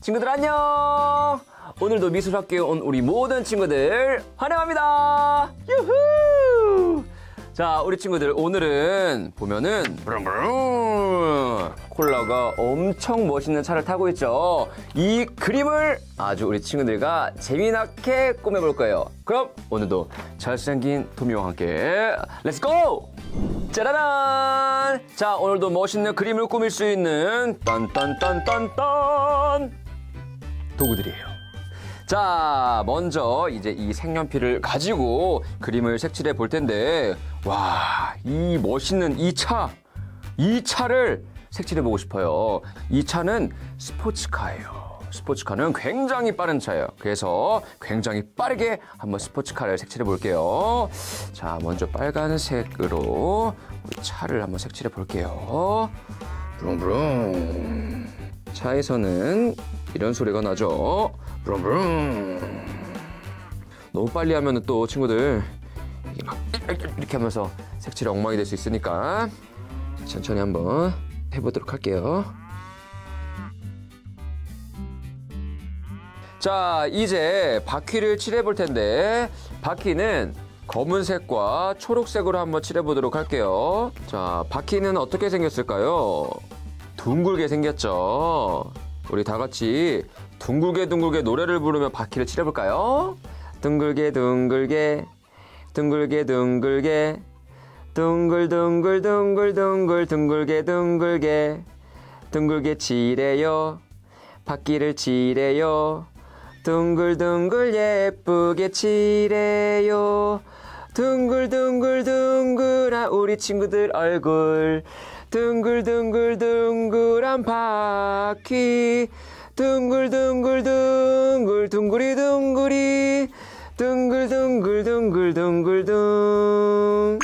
친구들 안녕! 오늘도 미술학교에 온 우리 모든 친구들 환영합니다! 유후! 자, 우리 친구들 오늘은 보면은 콜라가 엄청 멋있는 차를 타고 있죠. 이 그림을 아주 우리 친구들과 재미나게 꾸며볼 거예요. 그럼 오늘도 잘생긴 토미와 함께 렛츠고! 짜라란! 자, 오늘도 멋있는 그림을 꾸밀 수 있는 딴딴딴딴딴 도구들이에요. 자, 먼저 이제 이 색연필을 가지고 그림을 색칠해 볼 텐데, 와, 이 멋있는 이 차를 색칠해 보고 싶어요. 이 차는 스포츠카예요. 스포츠카는 굉장히 빠른 차예요. 그래서 굉장히 빠르게 한번 스포츠카를 색칠해 볼게요. 자, 먼저 빨간색으로 우리 차를 한번 색칠해 볼게요. 브릉브릉. 차에서는 이런 소리가 나죠. 브릉브릉. 너무 빨리 하면 또 친구들 이게 막 이렇게 하면서 색칠이 엉망이 될 수 있으니까 천천히 한번 해보도록 할게요. 자, 이제 바퀴를 칠해 볼 텐데, 바퀴는 검은색과 초록색으로 한번 칠해 보도록 할게요. 자, 바퀴는 어떻게 생겼을까요? 둥글게 생겼죠. 우리 다 같이 둥글게 둥글게 노래를 부르며 바퀴를 칠해 볼까요? 둥글게 둥글게 둥글게 둥글게 둥글둥글둥글둥글 둥글게 둥글게 둥글게 칠해요. 바퀴를 칠해요. 둥글둥글 예쁘게 칠해요. 둥글둥글둥글한 우리 친구들 얼굴. 둥글둥글둥글한 바퀴. 둥글둥글둥글 둥구리둥구리. 둥글둥글둥글둥글둥.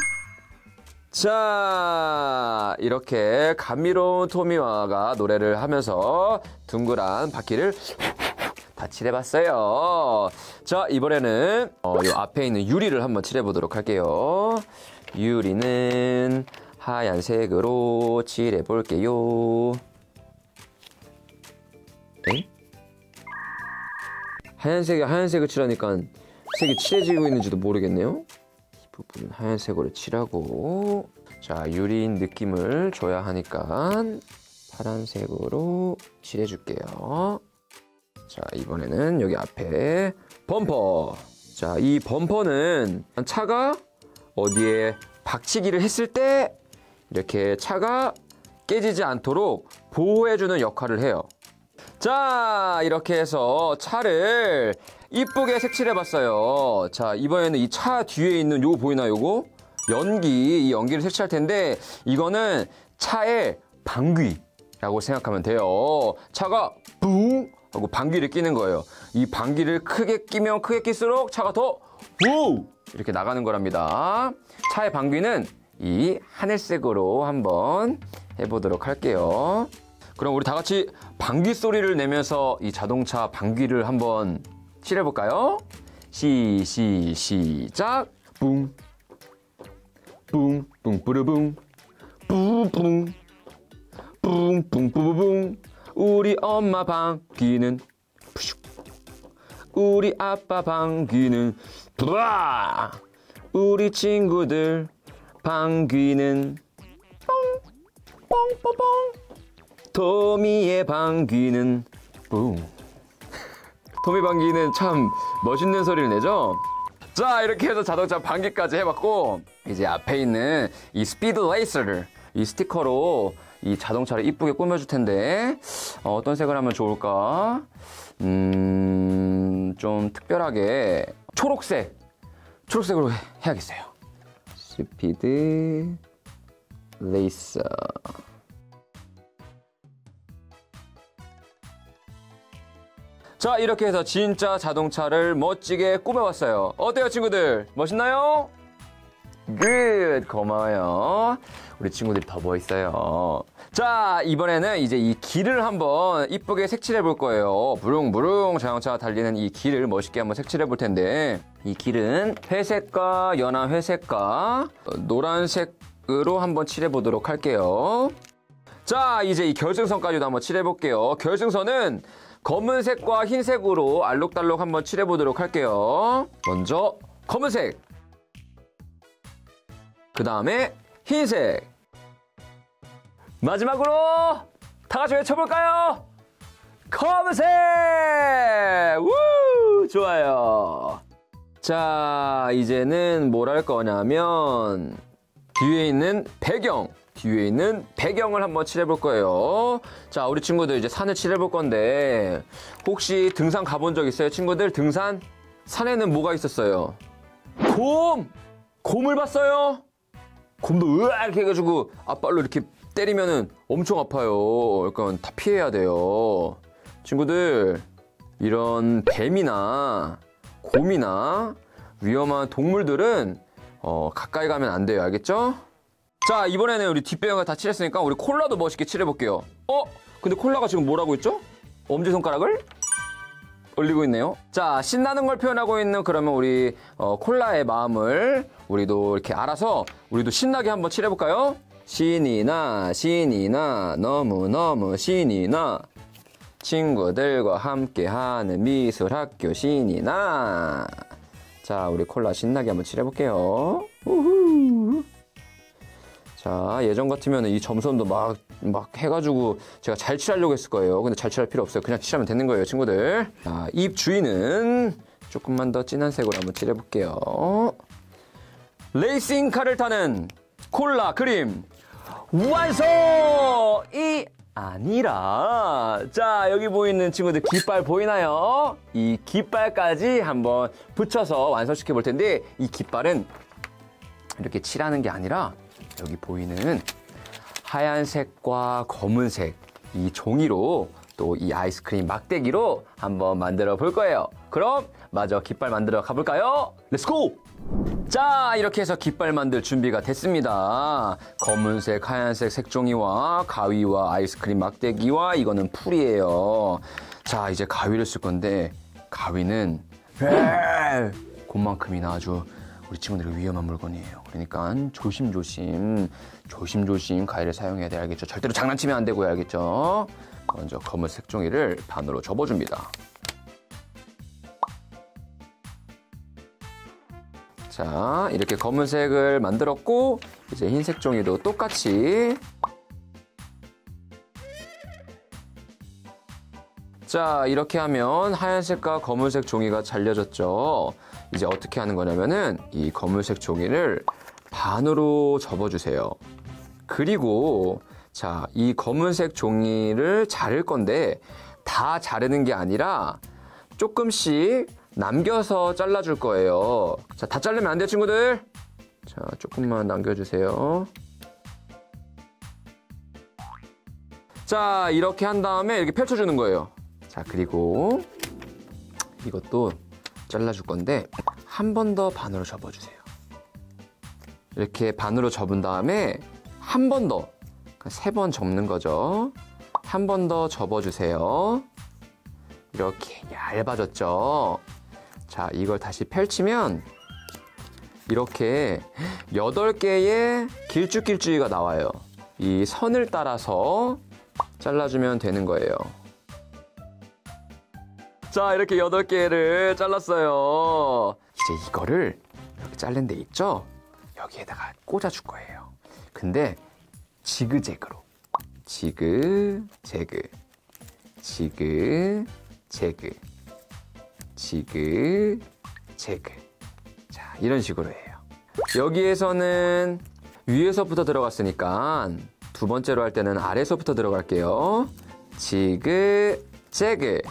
자, 이렇게 감미로운 토미와가 노래를 하면서 둥글한 바퀴를 다 칠해봤어요. 자, 이번에는 요 앞에 있는 유리를 한번 칠해보도록 할게요. 유리는 하얀색으로 칠해볼게요. 에? 하얀색을 칠하니까 색이 칠해지고 있는지도 모르겠네요. 이 부분은 하얀색으로 칠하고, 자, 유리인 느낌을 줘야 하니까 파란색으로 칠해줄게요. 자, 이번에는 여기 앞에 범퍼. 자, 이 범퍼는 차가 어디에 박치기를 했을 때 이렇게 차가 깨지지 않도록 보호해주는 역할을 해요. 자, 이렇게 해서 차를 이쁘게 색칠해봤어요. 자, 이번에는 이 차 뒤에 있는 요거 보이나요? 요거? 이 연기를 색칠할 텐데, 이거는 차의 방귀라고 생각하면 돼요. 차가 뿡 하고 방귀를 끼는 거예요. 이 방귀를 크게 끼면 크게 낄수록 차가 더 우! 이렇게 나가는 거랍니다. 차의 방귀는 이 하늘색으로 한번 해보도록 할게요. 그럼 우리 다 같이 방귀 소리를 내면서 이 자동차 방귀를 한번 칠해볼까요? 시작! 뿡! 뿡! 뿡! 뿌르뿡! 뿌뿡! 뿡! 뿡! 뿌뿡! 우리 엄마 방귀는 푸슉. 우리 아빠 방귀는 부아. 우리 친구들 방귀는 뽕뽕뽕뽕. 토미의 방귀는 뿡. 토미 방귀는 참 멋있는 소리를 내죠? 자, 이렇게 해서 자동차 방귀까지 해봤고, 이제 앞에 있는 이 스피드 레이서를 이 스티커로 이 자동차를 이쁘게 꾸며줄 텐데, 어떤 색을 하면 좋을까? 좀 특별하게 초록색으로 해야겠어요. 스피드 레이서. 자, 이렇게 해서 진짜 자동차를 멋지게 꾸며봤어요. 어때요, 친구들? 멋있나요? 굿! 고마워요. 우리 친구들이 더 멋있어요. 자, 이번에는 이제 이 길을 한번 이쁘게 색칠해 볼 거예요. 부릉부릉 자동차가 달리는 이 길을 멋있게 한번 색칠해 볼 텐데, 이 길은 회색과 연한 회색과 노란색으로 한번 칠해 보도록 할게요. 자, 이제 이 결승선까지도 한번 칠해 볼게요. 결승선은 검은색과 흰색으로 알록달록 한번 칠해보도록 할게요. 먼저 검은색, 그 다음에 흰색, 마지막으로 다 같이 외쳐볼까요? 검은색! 우! 좋아요. 자, 이제는 뭘 할 거냐면 뒤에 있는 배경을 한번 칠해볼 거예요. 자, 우리 친구들 이제 산을 칠해볼 건데 혹시 등산 가본 적 있어요, 친구들? 등산? 산에는 뭐가 있었어요? 곰을 봤어요? 곰도 으악 이렇게 해가지고 앞발로 이렇게 때리면은 엄청 아파요. 그러니까 다 피해야 돼요. 친구들, 이런 뱀이나 곰이나 위험한 동물들은 가까이 가면 안 돼요. 알겠죠? 자, 이번에는 우리 뒷배경을 다 칠했으니까 우리 콜라도 멋있게 칠해볼게요. 근데 콜라가 지금 뭐라고 했죠? 엄지손가락을 올리고 있네요. 자, 신나는 걸 표현하고 있는 그러면 우리 콜라의 마음을 우리도 이렇게 알아서 우리도 신나게 한번 칠해볼까요? 신이 나 너무너무 신이 나 친구들과 함께하는 미술학교 신이 나. 자, 우리 콜라 신나게 한번 칠해볼게요. 우후. 자, 예전 같으면 이 점선도 막 해가지고 제가 잘 칠하려고 했을 거예요. 근데 잘 칠할 필요 없어요. 그냥 칠하면 되는 거예요, 친구들. 자, 입 주위는 조금만 더 진한 색으로 한번 칠해볼게요. 레이싱카를 타는 콜라 그림 완성이 아니라, 자, 여기 보이는 친구들 깃발 보이나요? 이 깃발까지 한번 붙여서 완성시켜 볼 텐데, 이 깃발은 이렇게 칠하는 게 아니라 여기 보이는 하얀색과 검은색 이 종이로 또 이 아이스크림 막대기로 한번 만들어 볼 거예요. 그럼 마저 깃발 만들어 가볼까요? 렛츠고! 자, 이렇게 해서 깃발 만들 준비가 됐습니다. 검은색, 하얀색 색종이와 가위와 아이스크림 막대기와 이거는 풀이에요. 자, 이제 가위를 쓸 건데 가위는 곰만큼이나 아주 우리 친구들이 위험한 물건이에요. 그러니까 조심조심 가위를 사용해야 돼. 알겠죠? 절대로 장난치면 안 되고요. 알겠죠? 먼저 검은색 종이를 반으로 접어줍니다. 자, 이렇게 검은색을 만들었고 이제 흰색 종이도 똑같이. 자, 이렇게 하면 하얀색과 검은색 종이가 잘려졌죠. 이제 어떻게 하는 거냐면은 이 검은색 종이를 반으로 접어주세요. 그리고 자, 이 검은색 종이를 자를 건데 다 자르는 게 아니라 조금씩 남겨서 잘라줄 거예요. 자, 다 자르면 안 돼요, 친구들. 자, 조금만 남겨주세요. 자, 이렇게 한 다음에 이렇게 펼쳐주는 거예요. 자, 그리고 이것도 잘라줄 건데 한 번 더 반으로 접어주세요. 이렇게 반으로 접은 다음에 한 번 더, 세 번 접는 거죠. 한 번 더 접어주세요. 이렇게 얇아졌죠. 자, 이걸 다시 펼치면 이렇게 8개의 길쭉길쭉이가 나와요. 이 선을 따라서 잘라주면 되는 거예요. 자, 이렇게 8개를 잘랐어요. 이제 이거를 이렇게 자른 데 있죠? 여기에다가 꽂아줄 거예요. 근데 지그재그로. 지그재그. 지그재그. 지그재그. 자, 이런 식으로 해요. 여기에서는 위에서부터 들어갔으니까 두 번째로 할 때는 아래서부터 들어갈게요. 지그재그.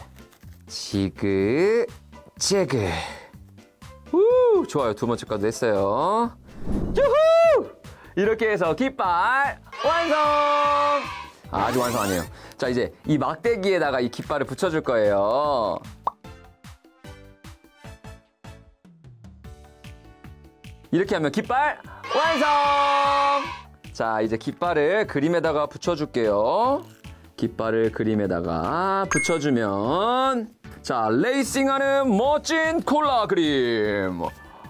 지그재그. 우, 좋아요. 두 번째까지 했어요. 유후! 이렇게 해서 깃발 완성! 아직 완성 아니에요. 자, 이제 이 막대기에다가 이 깃발을 붙여줄 거예요. 이렇게 하면 깃발 완성! 자, 이제 깃발을 그림에다가 붙여줄게요. 깃발을 그림에다가 붙여주면 자, 레이싱하는 멋진 콜라 그림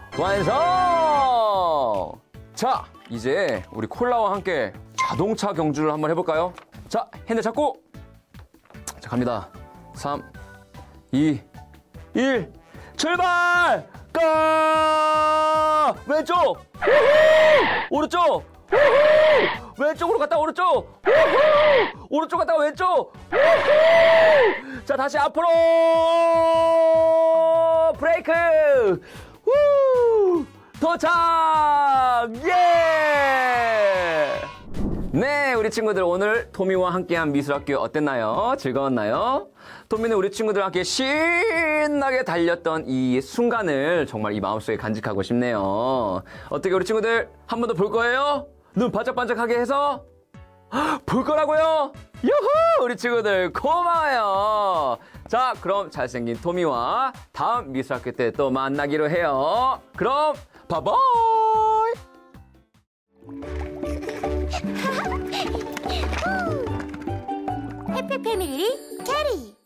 완성! 자, 이제 우리 콜라와 함께 자동차 경주를 한번 해볼까요? 자, 핸들 잡고 자, 갑니다. 3, 2, 1. 출발! 가! 왼쪽! 오른쪽! 왼쪽으로 갔다 오른쪽! 오른쪽 갔다가 왼쪽! 자, 다시 앞으로! 브레이크! 도착! 예! 네, 우리 친구들 오늘 토미와 함께한 미술학교 어땠나요? 즐거웠나요? 토미는 우리 친구들과 함께 신나게 달렸던 이 순간을 정말 이 마음속에 간직하고 싶네요. 어떻게 우리 친구들 한 번 더 볼 거예요? 눈 반짝반짝하게 해서 볼 거라고요? 유후! 우리 친구들 고마워요. 자, 그럼 잘생긴 토미와 다음 미술학교 때 또 만나기로 해요. 그럼 바이바이. 해피 패밀리 캐리